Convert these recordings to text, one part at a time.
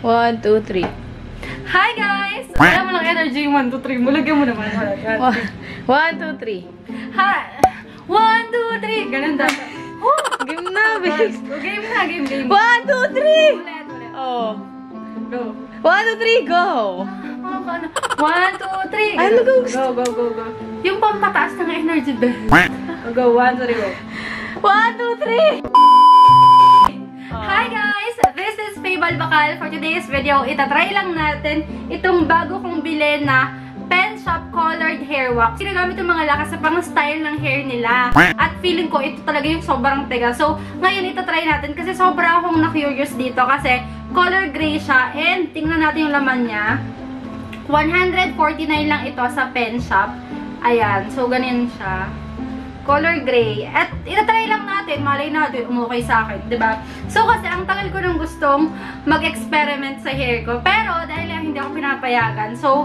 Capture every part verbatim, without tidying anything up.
one, two, three. Hi guys! Wala mo lang energy yung one, two, three. Mulagyan mo naman. one, two, three. Hi! one, two, three. Ganun dapat. Oh, game na, bilis. Game na, game, game. one, two, three. Ulit, ulit. Oh. Go. one, two, three, go. one, two, three. Ano go? Go, go, go, go. Yung pampataas ng energy ba? Go, one, two, three, go. one, two, three. Hi guys! This is Faye Balbacal. For today's video, itatry lang natin itong bago kong bilhin na Pen Shop Colored Hair Wax. Ginagamit yung mga lakas sa pang-style ng hair nila. At feeling ko, ito talaga yung sobrang tega. So, ngayon itatry natin kasi sobra akong na-curious dito kasi color gray siya. And tingnan natin yung laman niya. one forty-nine lang ito sa Pen Shop. Ayan. So, ganyan siya. Color gray. At itatry lang natin, malay natin, umukay sa akin, diba? So, kasi ang tagal ko nang gustong mag-experiment sa hair ko. Pero, dahil lang hindi ako pinapayagan, so,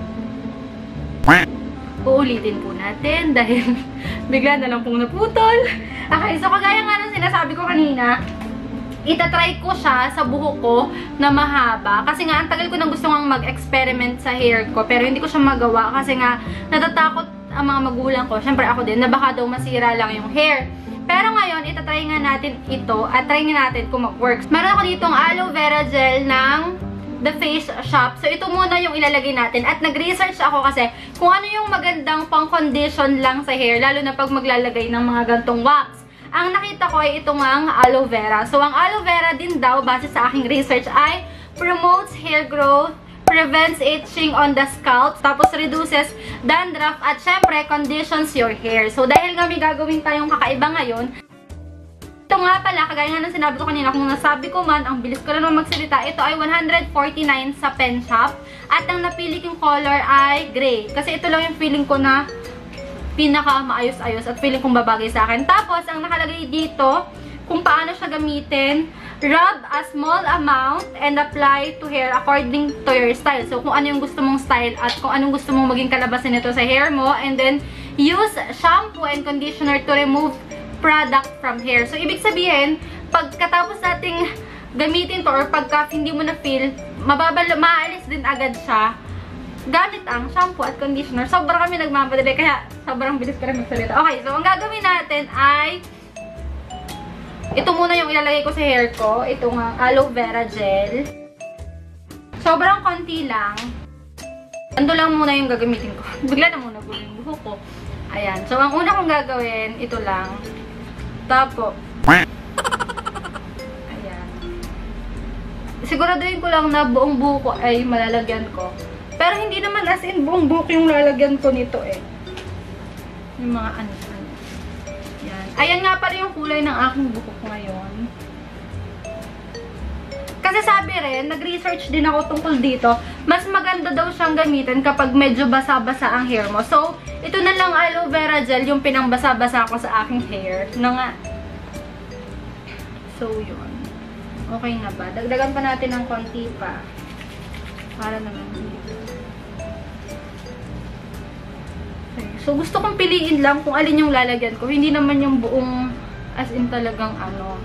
uulitin po natin dahil bigla na lang pong naputol. Okay, so kagaya nga nung sinasabi ko kanina, itatry ko siya sa buhok ko na mahaba. Kasi nga, ang tagal ko nang gusto nga mag-experiment sa hair ko. Pero hindi ko siya magawa kasi nga, natatakot ang mga magulang ko, syempre ako din, na baka daw masira lang yung hair. Pero ngayon, itatry nga natin ito at try nga natin kung mag-works. Meron ako ditong aloe vera gel ng The Face Shop. So, ito muna yung ilalagay natin. At nag-research ako kasi kung ano yung magandang pang-condition lang sa hair, lalo na pag maglalagay ng mga gantong wax. Ang nakita ko ay itong ang aloe vera. So, ang aloe vera din daw, base sa aking research, ay promotes hair growth, prevents itching on the scalp, tapos reduces dandruff, at syempre, conditions your hair. So, dahil nga may gagawin tayong kakaiba ngayon, ito nga pala, kagaya nga ng sinabi ko kanina, kung nasabi ko man, ang bilis ko lang magsalita, ito ay one forty-nine sa Pen Shop, at ang napili kong color ay gray. Kasi ito lang yung feeling ko na pinaka maayos-ayos at feeling kong babagay sa akin. Tapos, ang nakalagay dito, kung paano siya gamitin, rub a small amount and apply to hair according to your style. So, kung ano yung gusto mong style at kung anong gusto mong maging kalabasan nito sa hair mo. And then, use shampoo and conditioner to remove product from hair. So, ibig sabihin, pagkatapos nating gamitin to or pagka hindi mo na feel, mababal, maalis din agad siya, gamit ang shampoo at conditioner. Sobrang kami nagmamadali, kaya sobrang bilis ko rin magsalita. Okay, so ang gagawin natin ay ito muna yung ilalagay ko sa hair ko. Itong uh, aloe vera gel. Sobrang konti lang. Ando lang muna yung gagamitin ko. Bigla na muna po yung buhok ko. Ayan. So, ang una kong gagawin, ito lang. Tapos, ayan. Siguraduhin ko lang na buong buhok ko ay malalagyan ko. Pero hindi naman as in buong buhok yung lalagyan ko nito eh. Yung mga ano. Ayan nga pala yung kulay ng aking buhok ngayon. Kasi sabi rin, nag-research din ako tungkol dito, mas maganda daw siyang gamitin kapag medyo basa-basa ang hair mo. So, ito na lang aloe vera gel yung pinang-basa-basa ko sa aking hair. Na nga. So, yun. Okay na ba? Dagdagan pa natin ng konti pa. Para naman dito. So, gusto kong piliin lang kung alin yung lalagyan ko. Hindi naman yung buong as in talagang ano.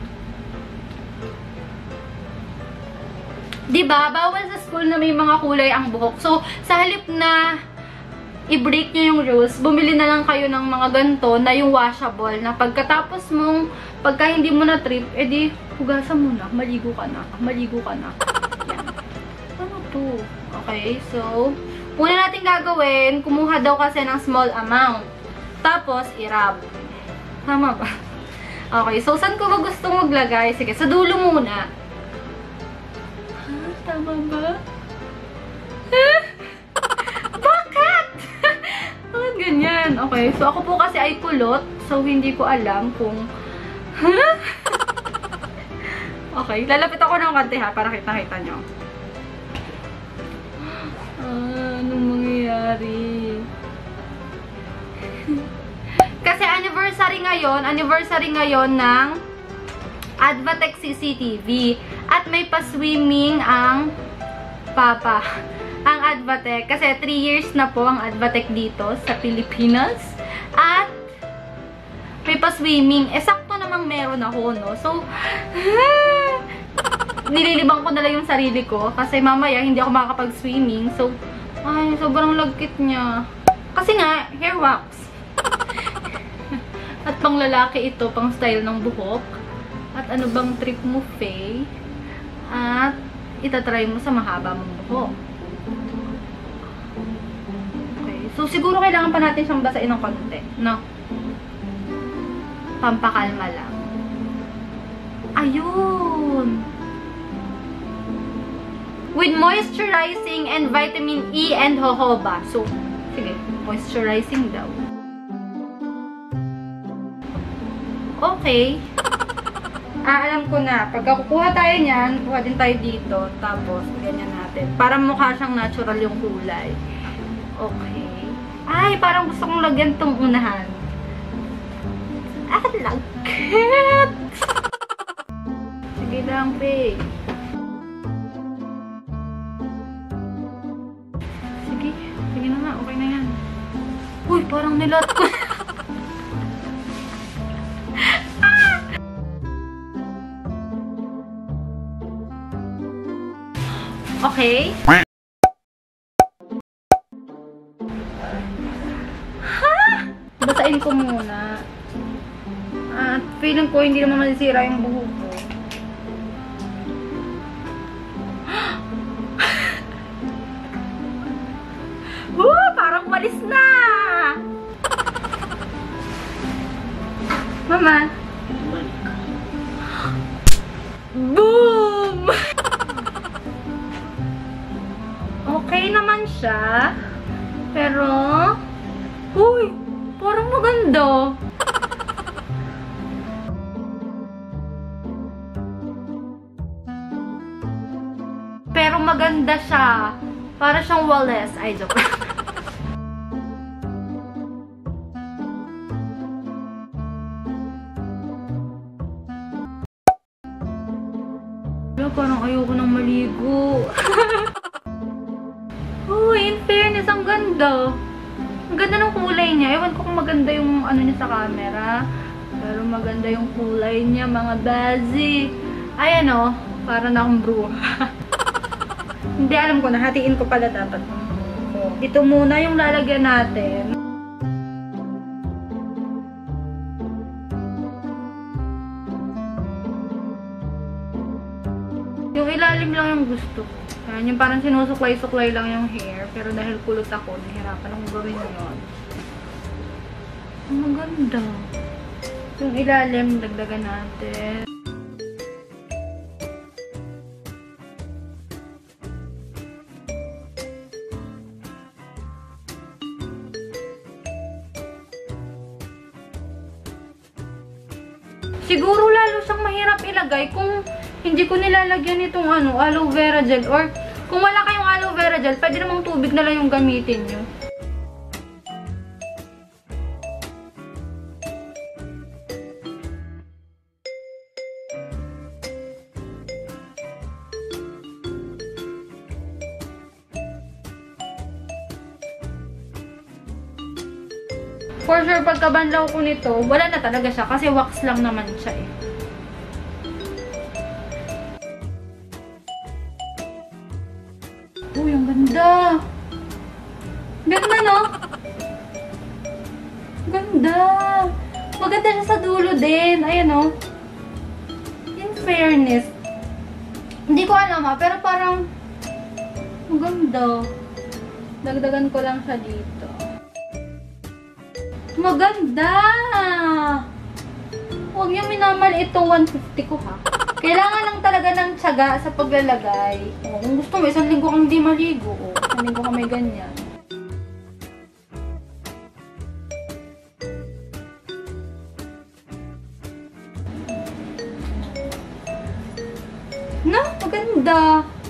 Diba? Bawal sa school na may mga kulay ang buhok. So, sa halip na i-break nyo yung rules, bumili na lang kayo ng mga ganito na yung washable. Na pagkatapos mong, pagka hindi mo na trip, edi, hugasan mo na. Maligo ka na. Maligo ka na. Yan. Ano to? Okay, so una natin gagawin, kumuha daw kasi ng small amount. Tapos, i-rub. Tama ba? Okay, so saan ko ba gustong maglagay? Sige, sa dulo muna. Ha? Tama ba? Ha? Bakit? Bakit ganyan? Okay, so ako po kasi ay kulot. So, hindi ko alam kung... Ha? Okay, lalapit ako ng konti ha, para kita-kita nyo. Ah, anong mangyayari? Kasi anniversary ngayon, anniversary ngayon ng Advatec C C T V. At may pa-swimming ang papa. Ang Advatec. Kasi three years na po ang Advatec dito sa Pilipinas. At may pa-swimming. Eh, sakto namang meron ako, no? So, nililibang ko na lang yung sarili ko. Kasi mamaya, hindi ako makakapag-swimming. So, ay, sobrang lagkit niya. Kasi nga, hair wax. At pang lalaki ito, pang style ng buhok. At ano bang trip mo, Faye? At itatry mo sa mahaba mong buhok. Okay. So, siguro kailangan pa natin siyang basain ng konti. No? Pampakalma lang. Ayun! With moisturizing and vitamin E and jojoba. So, sige, moisturizing daw. Okay. Ah, alam ko na. Pagka kukuha tayo niyan, kuha din tayo dito. Tapos, ganyan natin. Para mukha siyang natural yung kulay. Okay. Ay, parang gusto kong lagyan tong unahan. Ah, lagkit! Sige lang, Faye. Sige. Sige na nga. Okay na yan. Uy, parang nilat ko. Okay. Ha? Basain ko muna. At feeling ko hindi naman masisira yung buhok ko. Woo! Parang malis na! Mama. Boom! Okay naman siya. Pero, uy, parang maganda. Pero maganda siya. Para siyang Wallace. Ay, joke. Parang ayoko nang maligo. Uy, in fairness, ang ganda. Ang ganda ng kulay niya. Ewan ko kung maganda yung ano niya sa camera. Pero maganda yung kulay niya, mga bazi. Ay, ano, para na akong bruha. Hindi, alam ko na. Hatiin ko pala dapat. Ito muna yung lalagyan natin. Yung ilalim lang yung gusto ko. Yan, yung parang sinusuklay-suklay lang yung hair. Pero dahil kulot ako, nahirapan akong gawin yun. Ang maganda. Yung ilalim, dagdagan natin. Siguro lalo siyang mahirap ilagay kung hindi ko nilalagyan itong ano, aloe vera gel. Or kung wala kayong aloe vera gel, pwede namang tubig na lang yung gamitin nyo. For sure, pagkabanlaw ko nito, wala na talaga siya kasi wax lang naman siya eh. Uy, ang ganda! Ganda, no? Ganda! Maganda siya sa dulo din. Ayan, no? In fairness. Hindi ko alam ha, pero parang maganda. Dagdagan ko lang siya dito. Maganda! Huwag niyo minamal itong one fifty ko ha. Kailangan lang talaga ng tiyaga sa paglalagay. O, kung gusto mo, isang linggo kang hindi maligo. O, isang linggo kang may ganyan. No? Maganda!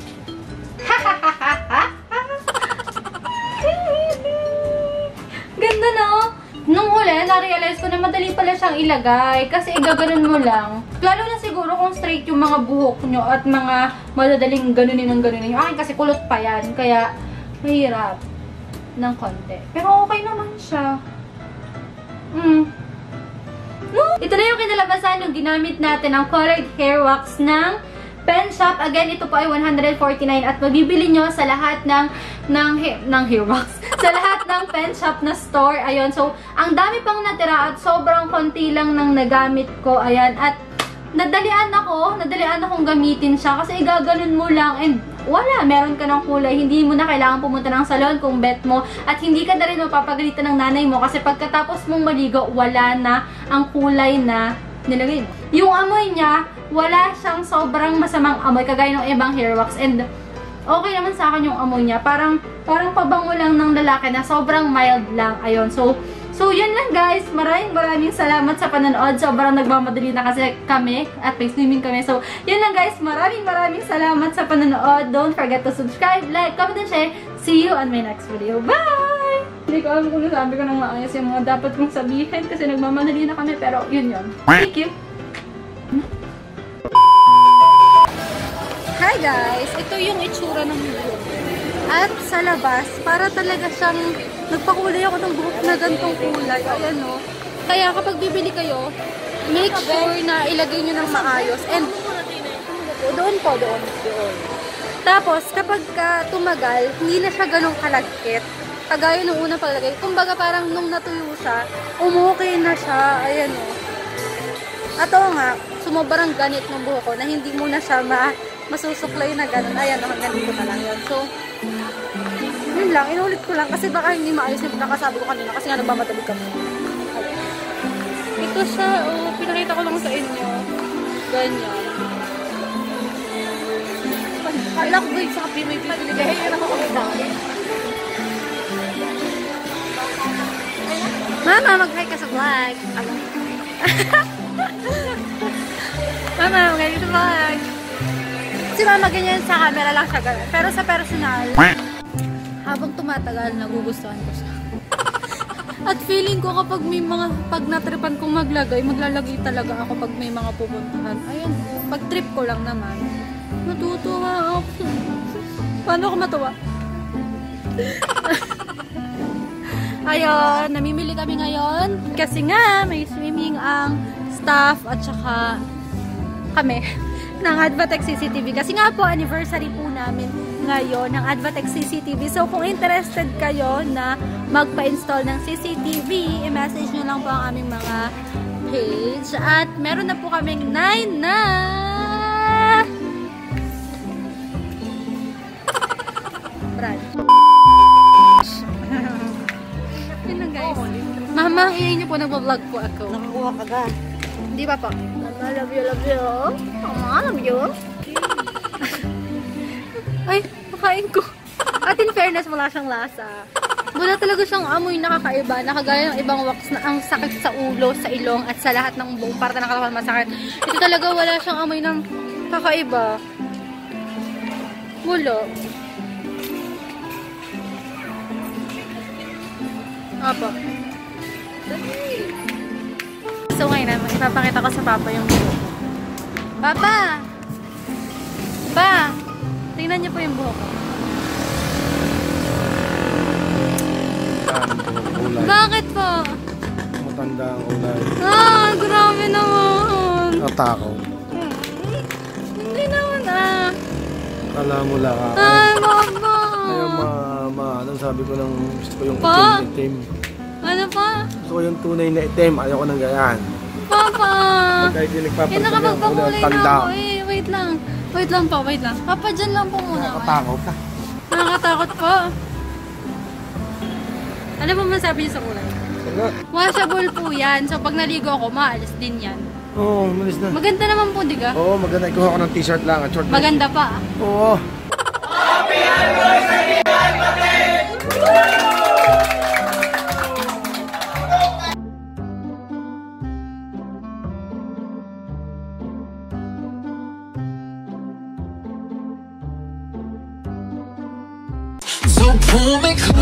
Ganda, no? Nung huli, na-realize ko na madali pala siyang ilagay. Kasi igaganon mo lang. Lalo na siguro kung straight yung mga buhok nyo at mga madadaling ganunin ng ganunin. Yung akin kasi kulot pa yan. Kaya, mahirap ng konti. Pero okay naman siya. Mm. No? Ito na yung kinalabasan yung ginamit natin ang colored hair wax ng pen shop. Again, ito po ay one hundred forty-nine at mabibili nyo sa lahat ng ng, ng Hairbox. Sa lahat ng pen shop na store. Ayun. So, ang dami pang natira at sobrang konti lang ng nagamit ko. Ayan. At nadalian ako, nadalian akong gamitin siya kasi igaganon mo lang and wala, meron ka ng kulay. Hindi mo na kailangan pumunta ng salon kung bet mo at hindi ka na rin mapapagalitan ng nanay mo kasi pagkatapos mong maligo, wala na ang kulay na nilagay mo. Yung amoy niya, wala siyang sobrang masamang amoy kagaya ng ibang hair wax and okay naman sa akin yung amoy niya. Parang, parang pabango lang ng lalaki na sobrang mild lang. Ayun, so So, yun lang guys. Maraming maraming salamat sa panonood. Sobrang nagmamadali na kasi kami at may swimming kami. So, yun lang guys. Maraming maraming salamat sa panonood. Don't forget to subscribe, like, comment, and share. See you on my next video. Bye! Hindi ko alam kung nasabi ko nang maayos yung mga dapat kong sabihin kasi nagmamadali na kami. Pero, yun yun. Thank you! Hi guys! Ito yung itsura ng buhok. At sa labas, para talaga siyang nagpakulay ako ng buhok na gantong kulay. Ayan o. Kaya kapag bibili kayo, make sure na ilagay nyo ng maayos. And, doon po, doon. doon. Tapos, kapag ka tumagal, hindi na siya ganong kalagkit. Kagaya nung unang paglagay. Kumbaga parang nung natuyo siya, umukay na siya. Ayan o. At oo nga, sumobrang ganit ng buhok ko na hindi mo na siya ma masusuklay na gano'n. Ayan o, ganito na lang yun. So, yun lang, inulit ko lang kasi baka hindi maayos yung pinakasabi ko kanina kasi nga nagmamadali kami. Ito siya, oh, pinakita ko lang sa inyo. Ganyan. Alak ko yung sa kapi, may pinagay. Yan ako kami dami. Mama, mag-hi ka sa vlog. Mama, mag-hi ka sa vlog. Si mama ganyan sa camera lang siya ganyan. Pero sa personal, habang tumatagal, nagugustuhan ko siya. At feeling ko kapag may mga, pag natripan kong maglagay, maglalagay talaga ako pag may mga pupuntahan. Ayun, pag trip ko lang naman, natutuwa ako. Paano ako matuwa? Ayun, namimili kami ngayon. Kasi nga, may swimming ang staff at saka kami ng Advatex C C T V. Kasi nga po, anniversary po namin ngayon ng Advatex C C T V. So, kung interested kayo na magpa-install ng C C T V, i-message nyo lang po ang aming mga page. At meron na po kaming nine na brand. Yun lang guys. Mama, iyan nyo po, nagpa-vlog po ako. Nakakuha ka ga. Di ba po? Mama, love you, love you. Mama, love you. Ay, makain ko. At in fairness, wala siyang lasa. Wala talaga siyang amoy nakakaiba. Nakagaya ng ibang wax na ang sakit sa ulo, sa ilong, at sa lahat ng buong parte ng katawan masakit. Ito talaga wala siyang amoy ng kakaiba. Wala. Apa. So ngayon naman, ipapakita ko sa Papa yung buhok ko. Papa! Pa! Tingnan niyo po yung buhok ko. Bakit po? Matanda ang ulay. Ah, grabe naman. Natakaw. Hmm. Hindi naman ah. Kala mo lang. Ay, Papa. Ayaw ma, ma, anong sabi ko ng gusto ko yung Pa? itim, itim. Ano pa? Gusto ko yung tunay na itim. Ayaw ko ng ganyan. Papa! Dahil di Eh, nagpapalit ng nakapagpakulay ulay. na Tanda. ako eh. Wait lang. Wait lang pa, wait lang. Papa, dyan lang po muna. Nakatakaw ka. Nakakatakot po. Ano ba masabi niyo sa kulay? Sagot. Washable po yan. So, pag naligo ako, maalis din yan. Oo, malis na. Maganda naman po, diga? Oo, maganda. Ikuha ko ng t-shirt lang at short. Maganda pa. Oo. So pull me close.